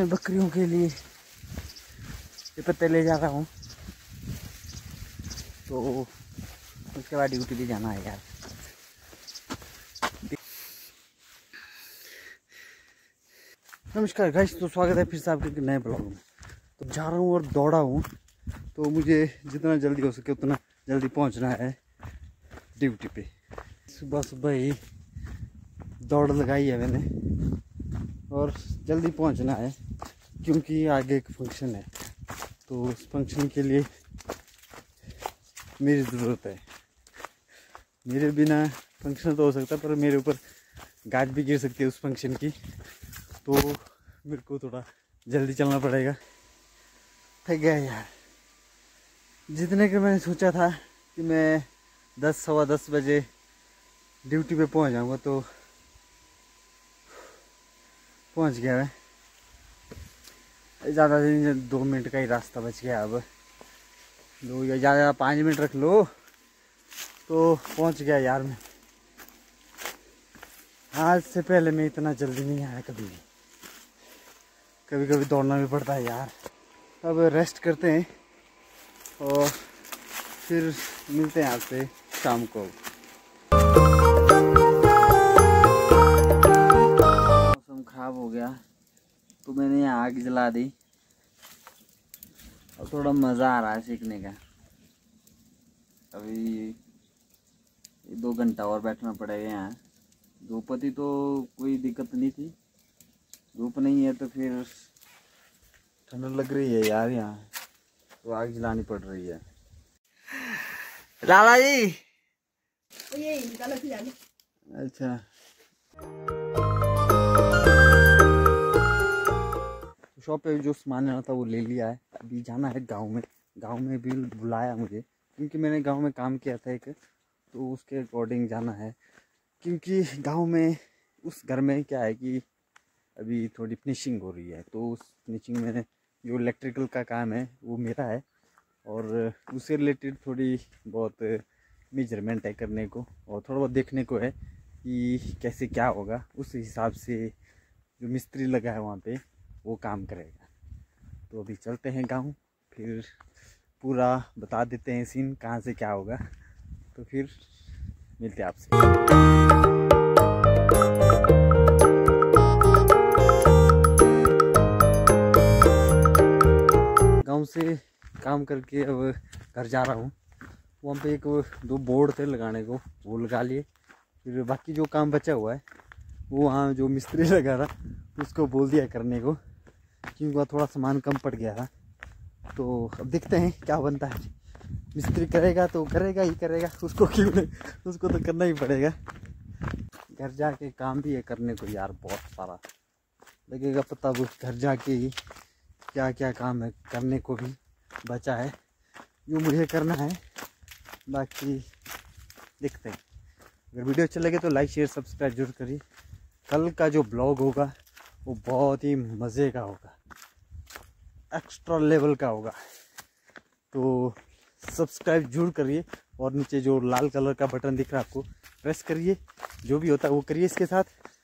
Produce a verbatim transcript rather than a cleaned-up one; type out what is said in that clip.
मैं बकरियों के लिए ये पत्ते ले जा रहा हूँ, तो उसके बाद ड्यूटी भी जाना है यार। नमस्कार गाइस, तो स्वागत है फिर से आपके नए ब्लॉग में। तो जा रहा हूँ और दौड़ा हूँ, तो मुझे जितना जल्दी हो सके उतना जल्दी पहुँचना है ड्यूटी पे। सुबह सुबह ही दौड़ लगाई है मैंने और जल्दी पहुँचना है, क्योंकि आगे एक फंक्शन है। तो उस फंक्शन के लिए मेरी ज़रूरत है। मेरे बिना फंक्शन तो हो सकता है, पर मेरे ऊपर गाज भी गिर सकती है उस फंक्शन की, तो मेरे को थोड़ा जल्दी चलना पड़ेगा। थक गया यार। जितने के मैंने सोचा था कि मैं दस सवा दस बजे ड्यूटी पे पहुंच जाऊंगा, तो पहुंच गया मैं। ज़्यादा नहीं, दो मिनट का ही रास्ता बच गया। अब दो या ज़्यादा पाँच मिनट रख लो तो पहुंच गया यार मैं। आज से पहले मैं इतना जल्दी नहीं आया कभी भी। कभी कभी दौड़ना भी पड़ता है यार। अब रेस्ट करते हैं और फिर मिलते हैं आपसे शाम को। मौसम खराब हो गया तो मैंने यहाँ आग जला दी और थोड़ा मज़ा आ रहा है सीखने का। अभी दो घंटा और बैठना पड़ेगा यहाँ। धूप थी तो कोई दिक्कत नहीं थी, धूप नहीं है तो फिर ठंड लग रही है यार यहाँ, तो आग जलानी पड़ रही है। लाला जी ये अच्छा, शॉप पे जो सामान लेना था वो ले लिया है। अभी जाना है गांव में। गांव में भी बुलाया मुझे, क्योंकि मैंने गांव में काम किया था एक, तो उसके अकॉर्डिंग जाना है। क्योंकि गांव में उस घर में क्या है कि अभी थोड़ी फिनिशिंग हो रही है, तो उस फिनिशिंग में जो इलेक्ट्रिकल का काम है वो मेरा है, और उससे रिलेटेड थोड़ी बहुत मेजरमेंट है करने को, और थोड़ा बहुत देखने को है कि कैसे क्या होगा। उस हिसाब से जो मिस्त्री लगा है वहाँ पे वो काम करेगा। तो अभी चलते हैं गांव, फिर पूरा बता देते हैं सीन कहाँ से क्या होगा। तो फिर मिलते हैं आपसे। गांव से काम करके अब घर जा रहा हूँ। वहाँ पे एक दो बोर्ड थे लगाने को, वो लगा लिए। फिर बाकी जो काम बचा हुआ है वो वहाँ जो मिस्त्री लगा रहा उसको बोल दिया करने को, क्योंकि वहाँ थोड़ा सामान कम पड़ गया था। तो अब देखते हैं क्या बनता है। मिस्त्री करेगा तो करेगा ही करेगा, उसको क्यों नहीं, उसको तो करना ही पड़ेगा। घर जाके काम भी है करने को यार, बहुत सारा लगेगा पता। वो घर जाके ही क्या क्या काम है करने को भी बचा है, जो मुझे करना है। बाकी देखते हैं। अगर वीडियो अच्छा लगे तो लाइक शेयर सब्सक्राइब जरूर करिए। कल का जो ब्लॉग होगा वो बहुत ही मज़े का होगा, एक्स्ट्रा लेवल का होगा। तो सब्सक्राइब जरूर करिए, और नीचे जो लाल कलर का बटन दिख रहा है आपको प्रेस करिए। जो भी होता है वो करिए इसके साथ।